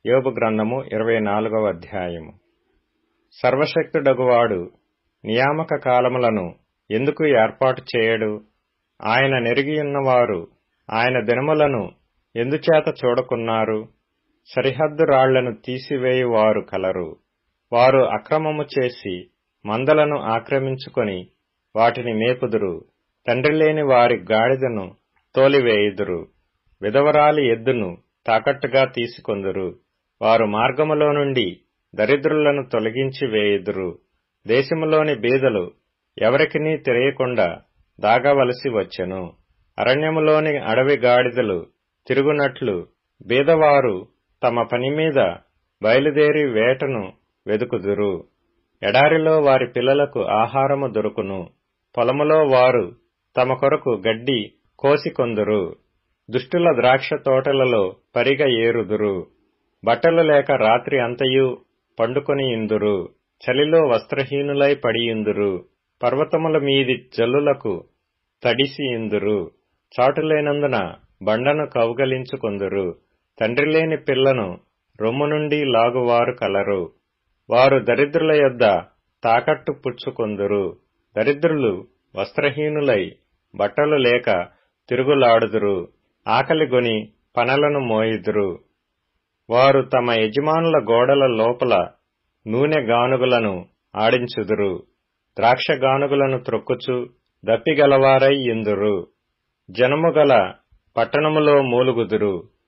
యోబు గ్రంథము 24వ అధ్యాయము. సర్వశక్తుడగువాడు నియామక కాలములను ఎందుకు ఏర్పాటు చేయడు? ఆయన నెరిగియున్నవారు ఆయన దినములను ఎందుచేత చూడకున్నారు? సరిహద్దు రాళ్లను తీసివేయువారు కలరు. వారు అక్రమము చేసి మందలను ఆక్రమించుకొని వాటిని మేపుదురు. తండ్రిలేని వారి గాడిదను తోలివేయుదురు. విధవరాలి ఎద్దును తాకట్టుగా తీసుకొందురు. వారు మార్గములో నుండి దరిద్రులను తొలగించి వేయుదురు. దేశములోని బీదలు ఎవరికినీ తెలియకుండా దాగవలసి వచ్చెను. అరణ్యములోని అడవి గాడిదలు తిరుగునట్లు బీదవారు తమ పనిమీద బయలుదేరి వేటను వెదుకుదురు. ఎడారిలో వారి పిల్లలకు ఆహారము దొరుకును. పొలములో వారు తమ కొరకు గడ్డి కోసికొందురు. దుష్టుల ద్రాక్ష తోటలలో పరిగ ఏరుదురు. బట్టలు లేక రాత్రి అంతయు పండుకొనియుందురు. చలిలో వస్త్రహీనులై పడియుందురు. పర్వతముల మీది జల్లులకు తడిసియుందురు. చాటులేనందున బండను కౌగలించుకొందురు. తండ్రిలేని పిల్లను రొమ్ము నుండి లాగువారు కలరు. వారు దరిద్రుల యొద్ద తాకట్టు పుచ్చుకొందురు. దరిద్రులు వస్త్రహీనులై బట్టలు లేక తిరుగులాడుదురు. ఆకలిగొని పనలను మోయుదురు. వారు తమ యజమానుల గోడల లోపల నూనె గానుగులను ఆడించుదురు. ద్రాక్ష గానుగులను త్రొక్కుచు దప్పిగలవారై యుందురు. జనముగల పట్టణములో మూలుగుదురు.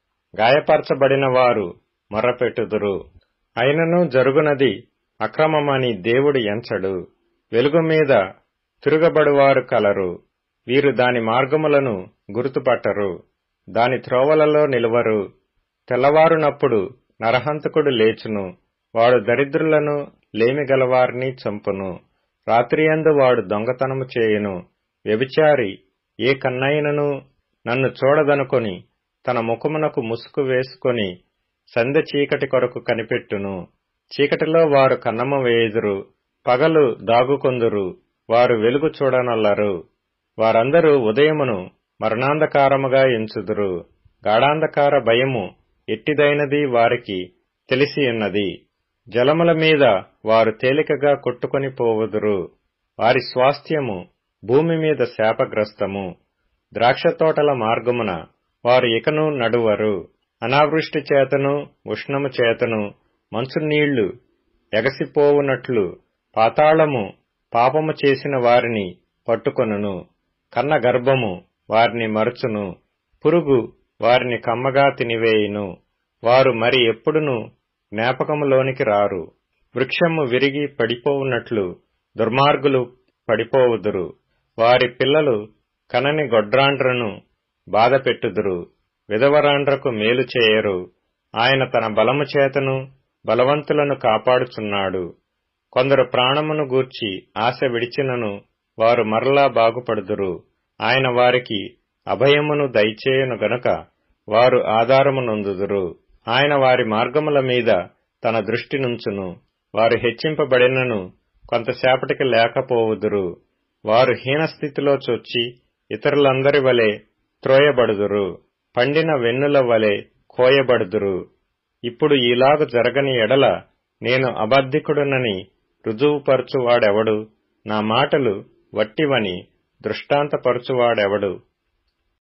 గాయపరచబడిన వారు మొర్రపెట్టుదురు. అయినను జరుగునది అక్రమమని దేవుడు ఎంచడు. వెలుగు మీద తిరుగబడువారు కలరు. వీరు దాని మార్గములను గుర్తుపట్టరు. దాని త్రోవలలో నిలువరు. తెల్లవారునప్పుడు నరహంతకుడు లేచును. వాడు దరిద్రులను లేమిగలవారిని చంపును. రాత్రియందు వాడు దొంగతనము చేయును. వ్యభిచారి ఏ కన్నైనను నన్ను చూడదనుకొని తన ముఖమునకు ముసుగు వేసుకొని సంధ్య చీకటి కొరకు కనిపెట్టును. చీకటిలో వారు కన్నము వేయుదురు. పగలు దాగుకొందురు. వారు వెలుగు చూడనొల్లరు. వారందరూ ఉదయమును మరణాంధకారముగా ఎంచుదురు. గాఢాంధకార భయము ఎట్టిదైనది వారికి తెలిసియున్నది. జలముల మీద వారు తేలికగా కొట్టుకొని పోవుదురు. వారి స్వాస్థ్యము భూమి మీద శాపగ్రస్తము. ద్రాక్షతోటల మార్గమున వారు ఇకను నడువరు. అనావృష్టి చేతను ఉష్ణము చేతను మంచు నీళ్లు ఎగసిపోవునట్లు పాతాళము పాపము చేసిన వారిని పట్టుకొనును. కన్న గర్భము వారిని మరచును. పురుగు వారిని కమ్మగా తినివేయును. వారు మరి ఎప్పుడును జ్ఞాపకములోనికి రారు. వృక్షము విరిగి పడిపోవునట్లు దుర్మార్గులు పడిపోవుదురు. వారి పిల్లలు కనని గొడ్రాండ్రను బాధపెట్టుదురు. విధవరాండ్రకు మేలు చేయరు. ఆయన తన బలము చేతను బలవంతులను కాపాడుచున్నాడు. కొందరు ప్రాణమును గూర్చి ఆశ విడిచినను వారు మరలా బాగుపడుదురు. ఆయన వారికి అభయమును దయచేయును గనుక వారు ఆధారము నొందుదురు. ఆయన వారి మార్గముల మీద తన దృష్టి నుంచును. వారు హెచ్చింపబడినను కొంతసేపటికి లేకపోవుదురు. వారు హీనస్థితిలో చొచ్చి ఇతరులందరి వలె త్రోయబడుదురు. పండిన వెన్నుల వలె కోయబడుదురు. ఇప్పుడు ఈలాగు జరగని ఎడల నేను అబద్ధికుడునని రుజువుపరచువాడెవడు? నా మాటలు వట్టివని దృష్టాంతపరచువాడెవడు?